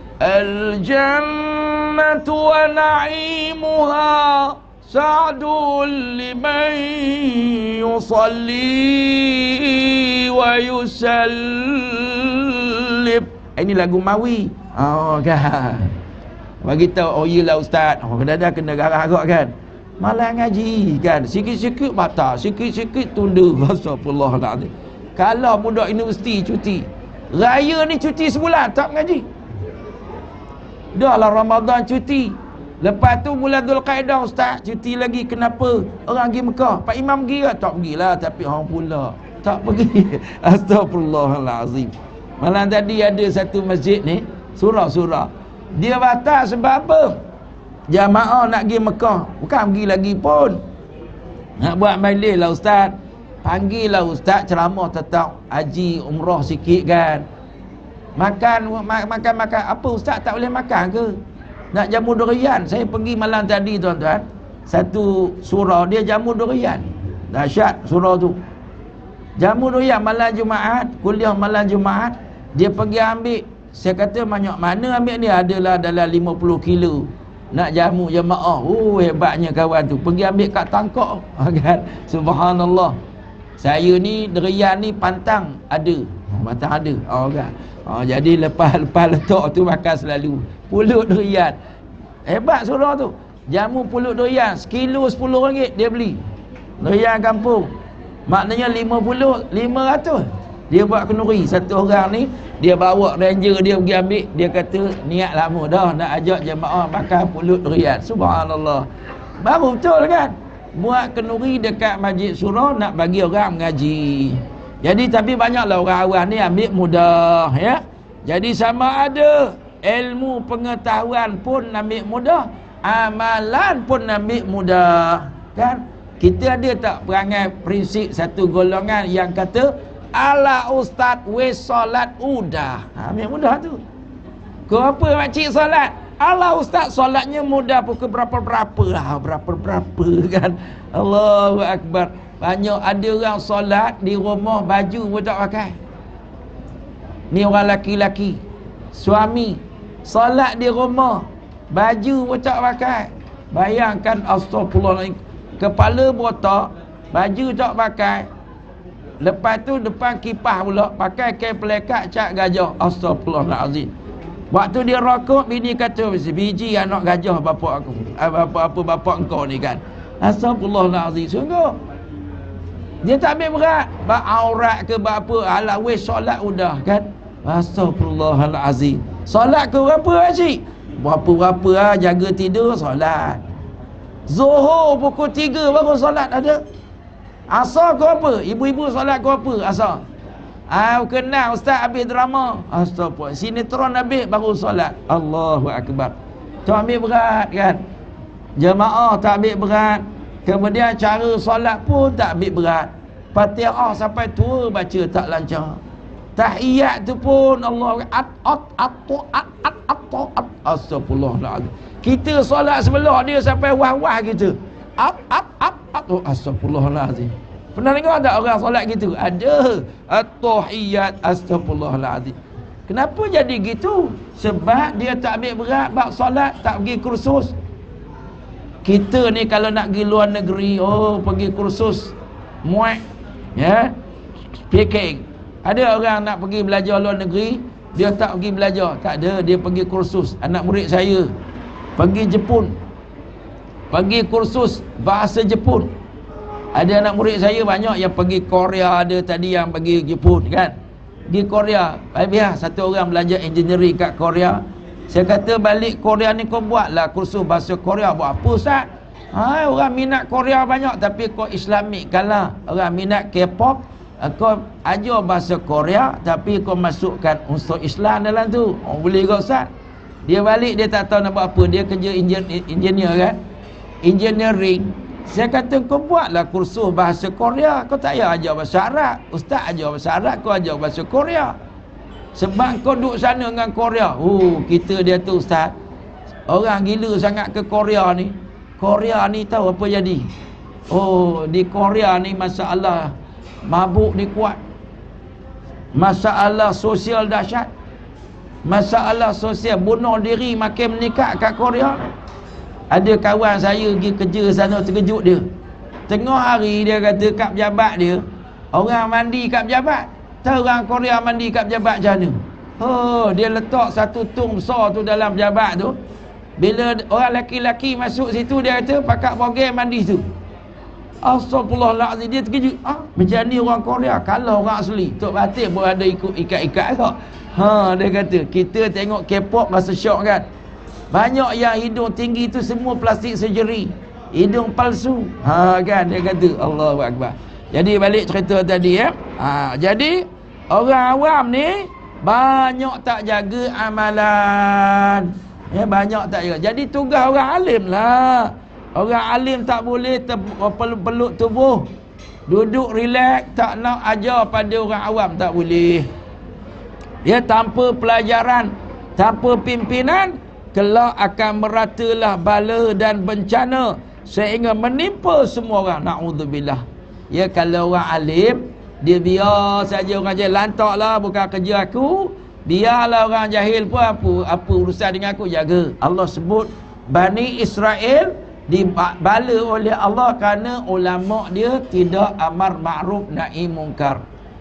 Al-jannatu wa na'imuha sa'dul liman yusalli wa yusallib. Ini lagu Mawi. Oh kan. Bagi tahu oh iyalah Ustaz. Oh kadang-kadang kena garang agak kan. Malah ngaji kan. Sikit-sikit batal, sikit-sikit tunda. Astagfirullahalazim. Kalau budak universiti cuti, raya ni cuti sebulan tak mengaji. Dah lah Ramadan cuti. Lepas tu bulan Dzulqaidah Ustaz cuti lagi. Kenapa? Orang pergi Mekah. Pak Imam pergi ke? Tak pergilah. Tapi orang pula tak pergi. Astagfirullahalazim. Malam tadi ada satu masjid ni, surah-surah. Dia batal sebab apa? Jamaah nak pergi Mekah, bukan pergi lagi pun. Nak buat majlis lah Ustaz. Panggil lah Ustaz ceramah tentang haji umrah sikit kan. Makan makan makan apa Ustaz tak boleh makan ke? Nak jamu durian. Saya pergi malam tadi tuan-tuan, satu surau dia jamu durian. Dahsyat surau tu. Jamu durian malam Jumaat, kuliah malam Jumaat, dia pergi ambil. Saya kata banyak mana ambil ni? Adalah dalam lima puluh kilo. Nak jamu jemaah. Oh hebatnya kawan tu. Pergi ambil kat tangkok kan. Subhanallah. Saya ni durian ni pantang ada. Pantang ada. Oh kan. Oh, jadi lepas-lepas letak tu makan selalu. Pulut durian. Hebat surau tu. Jamu pulut durian sekilo sepuluh ringgit dia beli. Durian kampung. Maknanya lima puluh, lima ratus. Dia buat kenduri. Satu orang ni dia bawa ranger dia pergi ambil. Dia kata niat lama dah nak ajak jemaah makan pulut durian. Subhanallah. Baru betul kan? Buat kenduri dekat Masjid Surau nak bagi orang mengaji. Jadi tapi banyaklah orang awam ni ambil mudah ya. Jadi sama ada ilmu pengetahuan pun ambil mudah, amalan pun ambil mudah kan. Kita ada tak perangai prinsip satu golongan yang kata ala ustaz wes solat udah. Ha, ambil mudah tu. Kau apa makcik solat? Ala ustaz solatnya mudah pukul berapa-berapa lah, berapa-berapa kan. Allahu Akbar. Banyak ada orang solat di rumah baju pun tak pakai. Ni orang laki-laki. Suami solat di rumah baju pun tak pakai. Bayangkan astagfirullahaladzim. kepala botak, baju tak pakai. Lepas tu depan kipas pula pakai kain pelekat cat gajah. Astagfirullahalazim. Waktu dia rokok, bini kata, biji anak gajah bapak aku. Apa-apa bapak engkau ni kan. Astagfirullahalazim. Sungguh dia tak ambil berat. Bak aurat ke apa, alah weh solat udah kan. Astagfirullahalazim. Solat ke berapa Haji? Berapa-berapa lah, jaga tidur solat. Zuhur pukul tiga baru solat ada. Asar ke apa? Ibu-ibu solat ke apa? Asar. Ah, kenal ustaz habis drama. Astagfirullah. Sinetron habis baru solat. Allahu akbar. Tak ambil berat kan? Jemaah tak ambil berat. Kemudian cara solat pun tak ambil berat. Fatihah sampai tua baca tak lancar. Tahiyat tu pun Allah at at at at at at at astagfirullahalazim. Kita solat sebelah dia sampai wah-wah gitu. At at at at astagfirullahalazim. Pernah dengar tak orang solat gitu? Ada. At-tahiyat astagfirullahalazim. Kenapa jadi gitu? Sebab dia tak ambil berat bab solat, tak pergi kursus. Kita ni kalau nak pergi luar negeri, oh pergi kursus muat, ya, speaking. Ada orang nak pergi belajar luar negeri, dia tak pergi belajar. Tak ada, dia pergi kursus. Anak murid saya pergi Jepun, pergi kursus bahasa Jepun. Ada anak murid saya banyak yang pergi Korea, ada tadi yang pergi Jepun kan. Di Korea, biar satu orang belajar engineering kat Korea. Saya kata balik Korea ni kau buatlah kursus bahasa Korea. Buat apa Ustaz? Ha, orang minat Korea banyak tapi kau Islamik kalah. Orang minat K-pop, kau ajar bahasa Korea tapi kau masukkan unsur Islam dalam tu. Oh, boleh ke Ustaz? Dia balik dia tak tahu nak buat apa. Dia kerja engineer kan, engineering. Saya kata kau buatlah kursus bahasa Korea. Kau tak payah ajar bahasa Arab. Ustaz ajar bahasa Arab, kau ajar bahasa Korea. Sebab kau duduk sana dengan Korea. Oh, kita dia tu Ustaz, orang gila sangat ke Korea ni. Korea ni tahu apa jadi? Oh, di Korea ni masalah mabuk ni kuat. Masalah sosial dahsyat. Masalah sosial bunuh diri makin meningkat kat Korea. Ada kawan saya pergi kerja sana, terkejut dia. Tengah hari dia kata kat pejabat dia, orang mandi kat pejabat. Tahu orang Korea mandi kat pejabat macam mana? Oh, dia letak satu tung besar tu dalam pejabat tu. Bila orang lelaki-lelaki masuk situ, dia kata pakat bogel mandi tu. Astagfirullahalazim. Dia terkejut. Ah, macam ni orang Korea. Kalau orang asli, Tok Batin pun ada ikut ikat-ikat tak? Ha, dia kata kita tengok K-pop rasa syok kan. Banyak yang hidung tinggi tu semua plastik surgery, hidung palsu. Ha kan, dia kata Allahu akbar. Jadi balik cerita tadi ya. Ha, jadi orang awam ni banyak tak jaga amalan. Ya, banyak tak jaga. Jadi tugas orang alim lah. Orang alim tak boleh peluk tubuh, duduk relax, tak nak ajar pada orang awam, tak boleh. Ya, tanpa pelajaran, tanpa pimpinan, kelak akan meratalah bala dan bencana sehingga menimpa semua orang. Na'udzubillah. Ya, kalau orang alim, dia biar saja orang jahil. Lantaklah, bukan kerja aku. Biarlah orang jahil pun apa, apa urusan dengan aku, jaga. Allah sebut Bani Israel dibala oleh Allah kerana ulama dia tidak amar ma'ruf nahi mungkar.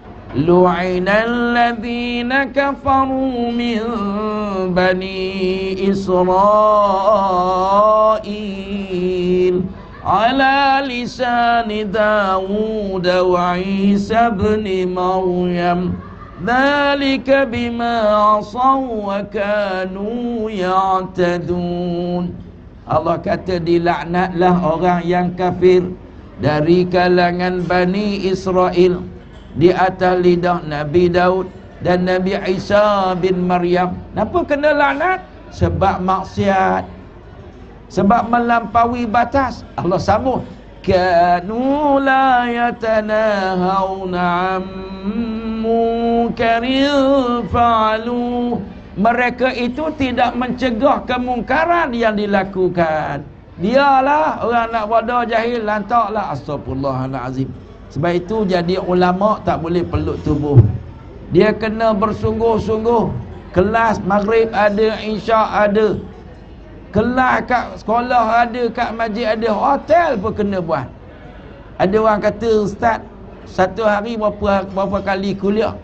Lu'inal ladzina kafaru min Bani Israel ala lisani Dawud wa Isa ibn Maryam dzalika bima asaw wa kanu ya'tadun. Allah kata dilaknatlah orang yang kafir dari kalangan Bani Israel di atas lidah Nabi Daud dan Nabi Isa bin Maryam. Kenapa kena laknat? Sebab maksiat, sebab melampaui batas. Allah sambung, kanu la yatanahawna an munkarin fa'alu. Mereka itu tidak mencegah kemungkaran yang dilakukan. Dialah orang nak bodoh jahil, lantaklah. Astagfirullahalazim. Sebab itu jadi ulama tak boleh peluk tubuh. Dia kena bersungguh-sungguh. Kelas maghrib ada, isyak ada. Kelas kat sekolah ada, kat masjid ada, hotel pun kena buat. Ada orang kata, ustaz, satu hari berapa berapa kali kuliah?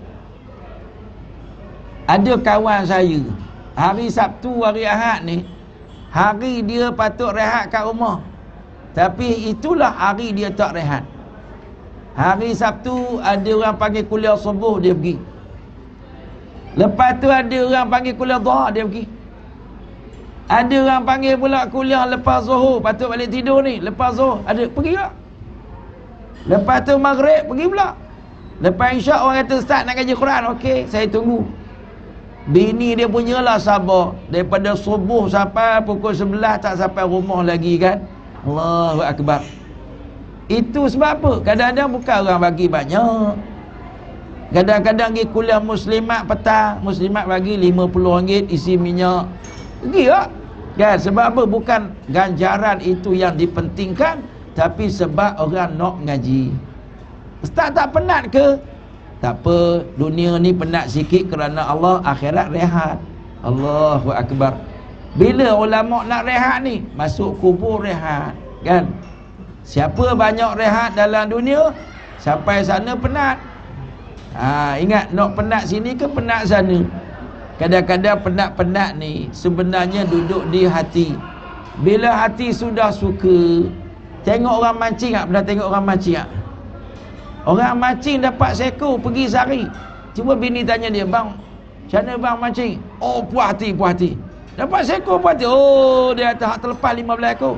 Ada kawan saya, hari Sabtu, hari Ahad ni, hari dia patut rehat kat rumah, tapi itulah hari dia tak rehat. Hari Sabtu ada orang panggil kuliah subuh, dia pergi. Lepas tu ada orang panggil kuliah dhuhr, dia pergi. Ada orang panggil pula kuliah lepas zuhur, patut balik tidur ni, lepas zuhur, ada, pergi tak? Lepas tu maghrib, pergi pula. Lepas isyak orang kata, ustaz nak kaji Quran, okey, saya tunggu. Bini dia punya lah sabar, daripada subuh sampai pukul sebelas tak sampai rumah lagi kan. Allahu Akbar. Itu sebab apa? Kadang-kadang bukan orang bagi banyak. Kadang-kadang pergi kuliah muslimat petang, muslimat bagi lima puluh ringgit isi minyak, pergi tak? Kan? Sebab apa? Bukan ganjaran itu yang dipentingkan, tapi sebab orang nak ngaji. Ustaz tak penat ke? Tak apa, dunia ni penat sikit kerana Allah, akhirat rehat. Allahu Akbar. Bila ulama nak rehat ni? Masuk kubur rehat, kan? Siapa banyak rehat dalam dunia, sampai sana penat. Ha, ingat, nak penat sini ke penat sana? Kadang-kadang penat-penat ni sebenarnya duduk di hati. Bila hati sudah suka, tengok orang mancing tak? Pernah tengok orang mancing tak? Orang mancing dapat seekor, pergi sari. Cuba bini tanya dia, bang, macam mana bang mancing? Oh, puas hati, puas hati. Dapat seekor, puas hati. Oh, dia tak terlepas lima belas ekor.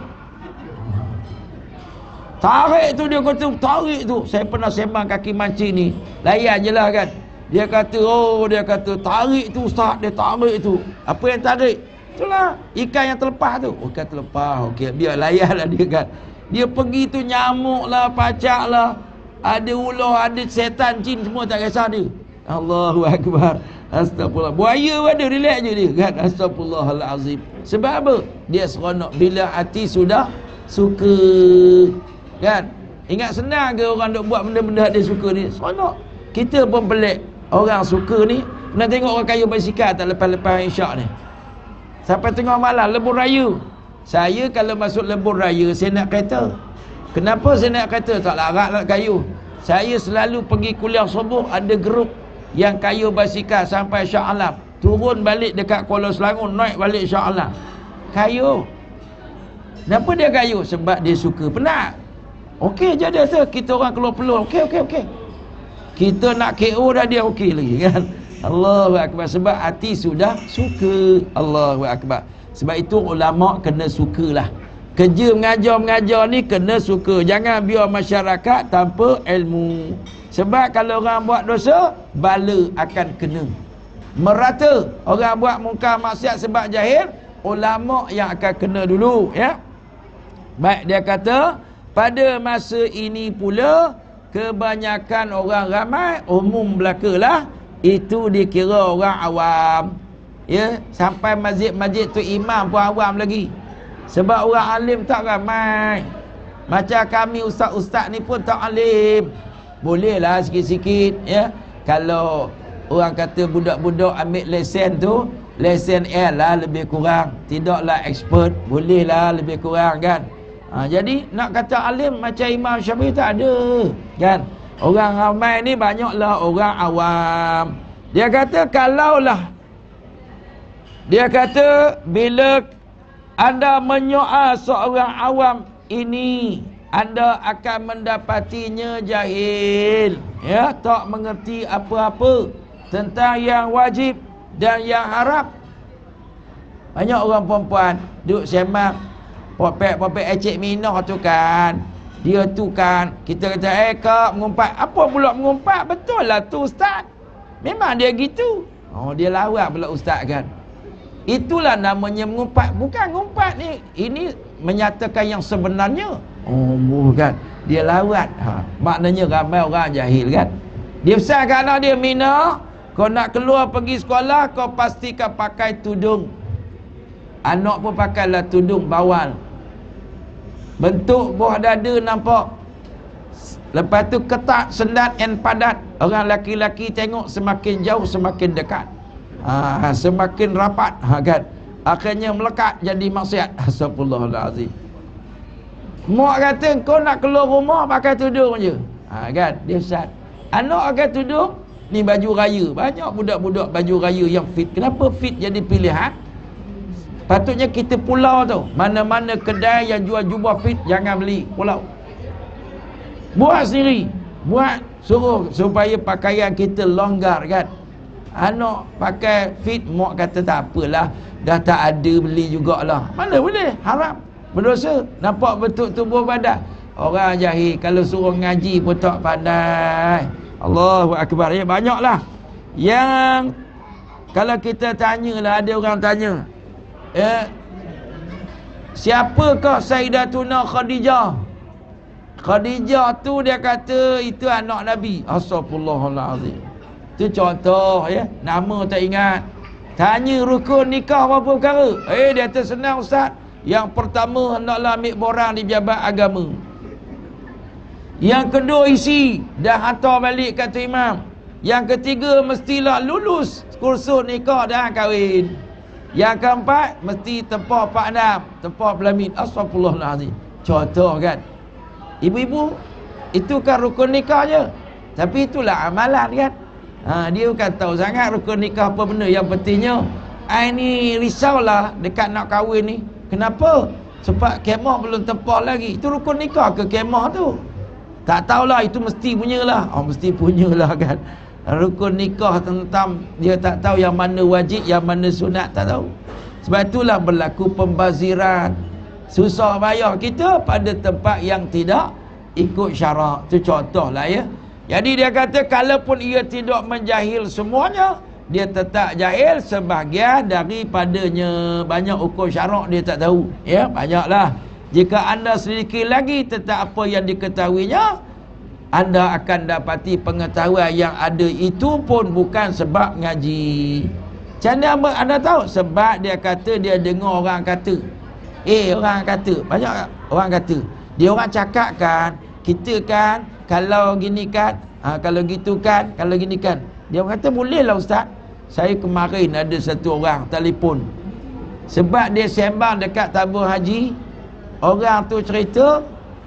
Tarik tu, dia kata, tarik tu. Saya pernah sembang kaki mancing ni, layan je lah kan. Dia kata, oh, dia kata, tarik tu ustaz, dia tarik tu. Apa yang tarik? Itulah, ikan yang terlepas tu. Oh, ikan terlepas, okey, biar layan lah dia kan. Dia pergi tu, nyamuk lah, pacak lah, ada ular, ada setan, jin, semua tak kisah dia. Allahu Akbar. Astagfirullah. Buaya pun ada, relax je dia kan. Astagfirullahalazim. Sebab apa? Dia seronok bila hati sudah suka, kan? Ingat senang ke orang duk buat benda-benda dia suka ni? Seronok. Kita pun pelik. Orang suka ni, pernah tengok orang kayu basikal tak lepas-lepas isyak ni? Sampai tengah malam, lebur raya. Saya kalau masuk lebur raya, saya nak kereta. Kenapa saya nak kereta? Tak larat nak kayu. Saya selalu pergi kuliah subuh, ada grup yang kayu basikal sampai Shah Alam, turun balik dekat Kuala Selangor, naik balik Shah Alam. Kayu. Kenapa dia kayu? Sebab dia suka. Penat. Okey je dia tu. Kita orang keluar peluang. Okey, okey, okey. Kita nak K O dah dia okey lagi kan. Allahu Akbar. Sebab hati sudah suka. Allahu Akbar. Sebab itu ulama kena sukalah. Kerja mengajar-mengajar ni kena suka. Jangan biar masyarakat tanpa ilmu. Sebab kalau orang buat dosa, bala akan kena. Merata. Orang buat mungkar maksiat sebab jahil, ulama yang akan kena dulu, ya. Baik, dia kata, pada masa ini pula, kebanyakan orang ramai, umum belakalah, itu dikira orang awam. Ya, sampai masjid-masjid tu imam pun awam lagi. Sebab orang alim tak ramai. Macam kami ustaz-ustaz ni pun tak alim. Bolehlah sikit-sikit, ya. Kalau orang kata budak-budak ambil lesen tu, lesen L lah lebih kurang, tidaklah expert, bolehlah lebih kurang kan. Ha, jadi nak kata alim macam Imam Syafi'i tak ada kan. Orang ramai ni banyaklah orang awam. Dia kata kalaulah, dia kata bila anda menyoal seorang awam ini, anda akan mendapatinya jahil, ya, tak mengerti apa-apa tentang yang wajib dan yang haram. Banyak orang perempuan duduk sembang, popek-popek ecek minah tu kan, dia tu kan, kita kata eh kak mengumpat. Apa pula mengumpat? Betul lah tu ustaz, memang dia gitu. Oh, dia lawak pula ustaz kan. Itulah namanya mengumpat. Bukan ngumpat ni, ini menyatakan yang sebenarnya. Oh bukan, dia lawat. Ha, maknanya ramai orang jahil kan. Dia pesankan anak dia, Mina, kau nak keluar pergi sekolah, kau pastikan pakai tudung. Anak pun pakailah tudung bawal, bentuk buah dada nampak. Lepas tu ketat, sendat and padat. Orang laki-laki tengok semakin jauh semakin dekat, ha, semakin rapat, ha, kan. Akhirnya melekat jadi maksiat. Astagfirullahalazim. Mak kata kau nak keluar rumah pakai tudung je. Ha, kan? Dia Ustaz. Anak pakai tudung, ni baju raya. Banyak budak-budak baju raya yang fit. Kenapa fit jadi pilihan? Patutnya kita pulau tu. Mana-mana kedai yang jual jubah fit, jangan beli. Pulau. Buat sendiri. Buat, suruh supaya pakaian kita longgar, kan? Anak pakai fit, mak kata tak apalah. Dah tak ada, beli jugalah. Mana boleh? Haram. Berdosa. Nampak bentuk tubuh badan. Orang jahil kalau suruh ngaji pun tak pandai. Allahu Akbar. Ya, banyaklah. Yang kalau kita tanyalah, ada orang tanya, eh, siapakah Sayyidatuna Khadijah? Khadijah tu dia kata itu anak Nabi. Astagfirullahalazim. Itu contoh, ya. Nama tak ingat. Tanya rukun nikah berapa perkara? Eh, dia kata senang Ustaz. Yang pertama hendaklah ambil borang di pejabat agama. Yang kedua isi, dah hantar balik kata imam. Yang ketiga mestilah lulus kursus nikah dan kahwin. Yang keempat mesti tempah Pak Enam, tempah pelamin. Astagfirullahalazim. Contoh, kan? Ibu-ibu, itu kan rukun nikah je. Tapi itulah amalan, kan? Ha, dia bukan tahu sangat rukun nikah apa benda. Yang pentingnya, I ni risaulah dekat nak kahwin ni. Kenapa? Sebab kemah belum tempah lagi. Itu rukun nikah ke kemah tu? Tak tahulah, itu mesti punyalah. Oh, mesti punyalah, kan? Rukun nikah tentang dia tak tahu yang mana wajib, yang mana sunat, tak tahu. Sebab itulah berlaku pembaziran. Susah bayar kita pada tempat yang tidak ikut syarak. Itu contohlah, ya. Jadi dia kata kalaupun ia tidak menjahil semuanya, dia tetap jahil sebahagian daripadanya. Banyak hukum syarak dia tak tahu, ya, banyaklah. Jika anda sedikit lagi tentang apa yang diketahuinya, anda akan dapati pengetahuan yang ada itu pun bukan sebab ngaji. Macam mana anda tahu? Sebab dia kata dia dengar orang kata. Eh, orang kata, banyak orang kata. Dia orang cakap kan, kita kan, kalau gini kan, ha, kalau gitu kan, kalau gini kan. Dia orang kata, bolehlah Ustaz. Saya kemarin ada satu orang telefon. Sebab dia sembang dekat tabung haji, orang tu cerita,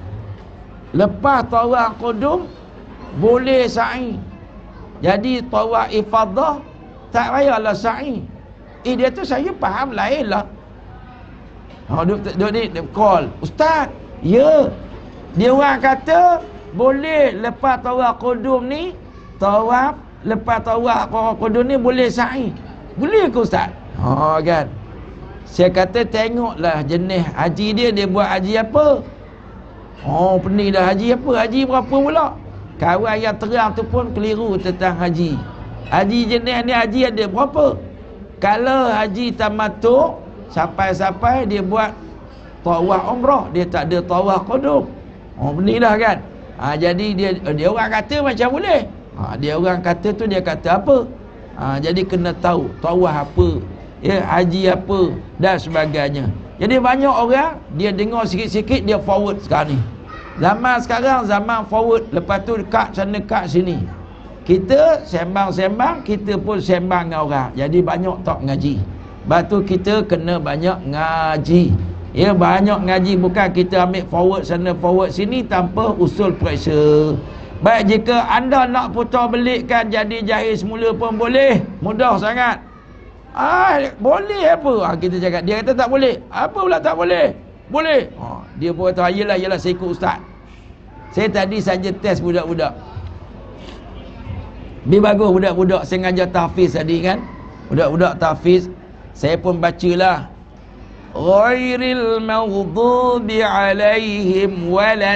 lepas tawaf qudum boleh sa'i. Jadi tawaf ifadah tak payahlah sa'i. Eh, dia tu saya faham lain lah. Ha, duk duk ni call, Ustaz. Ya. Dia orang kata boleh lepas tawaf qudum ni, tawaf lepas tawaf qudum ni boleh sa'i. Boleh ke Ustaz? Ha, kan. Saya kata tengoklah jenis haji dia, dia buat haji apa. Oh, pening dah haji apa? Haji berapa pula? Kawan yang terang tu pun keliru tentang haji. Haji jenis ni haji ada berapa? Kalau haji tamattu, sampai-sampai dia buat tawaf umrah, dia tak ada tawaf qudum. Oh, pening dah, kan? Ha, jadi dia dia orang kata macam boleh. Ha, dia orang kata tu dia kata apa? Ha, jadi kena tahu tawaf apa, ya, haji apa dan sebagainya. Jadi banyak orang dia dengar sikit-sikit dia forward sekarang ni. Zaman sekarang zaman forward, lepas tu kat sana kat sini. Kita sembang-sembang, kita pun sembang dengan orang. Jadi banyak tak ngaji. Lepas tu kita kena banyak ngaji. Ya, banyak ngaji, bukan kita ambil forward sana forward sini tanpa usul periksa. Baik, jika anda nak putar belikkan jadi jahil semula pun boleh. Mudah sangat. Ah, boleh apa? Ah, kita cakap. Dia kata tak boleh. Apa pula tak boleh? Boleh. Ha, dia pun kata, yelah, yelah, saya ikut Ustaz. Saya tadi saja test budak-budak. Lebih bagus budak-budak saya ngajar tahfiz tadi, kan? Budak-budak tahfiz, saya pun bacalah. Ghairil maghdubi alaihim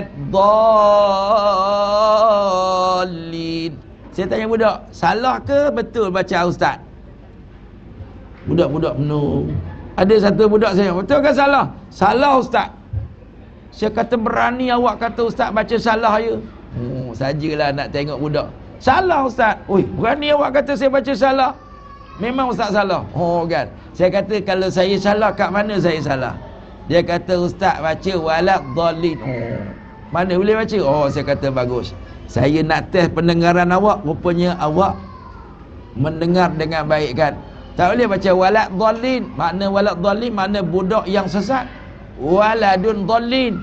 waladdallin. Saya tanya budak, salah ke betul baca Ustaz? Budak-budak penuh. Ada satu budak saya, betul ke salah? Salah Ustaz. Saya kata, berani awak kata Ustaz baca salah je. Hmm, sajalah nak tengok budak. Salah Ustaz. Oi, berani awak kata saya baca salah. Memang Ustaz salah. Oh, kan. Saya kata kalau saya salah, kat mana saya salah? Dia kata Ustaz baca walad dhalin. Oh, mana boleh baca? Oh, saya kata bagus. Saya nak test pendengaran awak. Rupanya awak mendengar dengan baik, kan? Tak boleh baca walad dhalin. Makna walad dhalin makna budak yang sesat. Waladun dhalin.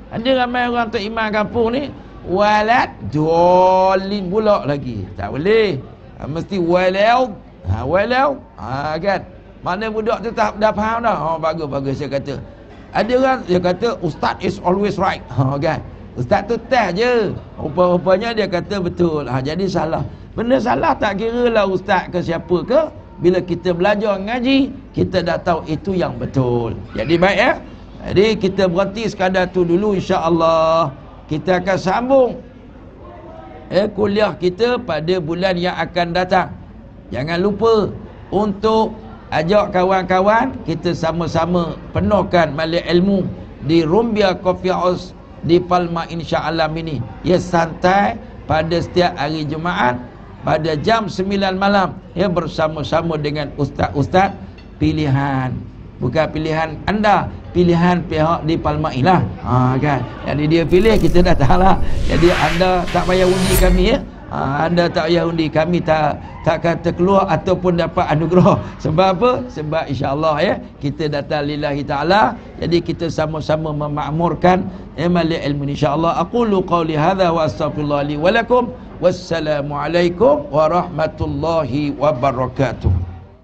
Ada ramai orang tu imam kampung ni walad dolin pula lagi. Tak boleh. Ha, mesti walau. Ha, walau. Ha, kan. Mana budak tu tak dah faham dah. Oh, bagus bagus saya kata. Ada orang dia kata ustaz is always right. Ha, kan. Ustaz tu test je. Rupa-rupanya dia kata betul. Ha, jadi salah. Benda salah tak kira lah ustaz ke siapa ke. Bila kita belajar ngaji, kita dah tahu itu yang betul. Jadi baik ya. Jadi kita berhenti sekadar tu dulu, insya-Allah. Kita akan sambung eh, kuliah kita pada bulan yang akan datang. Jangan lupa untuk ajak kawan-kawan kita sama-sama penuhkan majlis ilmu di Rumbia Coffee House di Palma insya-Allah ini. Ya, santai pada setiap hari Jumaat pada jam sembilan malam ya, bersama-sama dengan ustaz-ustaz pilihan. Bukan pilihan anda, pilihan pihak di Palma lah. Ha, kan. Jadi dia pilih, kita dah tahu lah. Jadi anda tak payah undi kami ya. Ha, anda tak payah undi kami, tak tak kata keluar ataupun dapat anugerah. Sebab apa? Sebab insya-Allah ya, kita datang lillahi taala. Jadi kita sama-sama memakmurkan majlis ilmu insya-Allah. Aqulu qauli hadza wa astaghfirullah li wa lakum. Wassalamualaikum warahmatullahi wabarakatuh.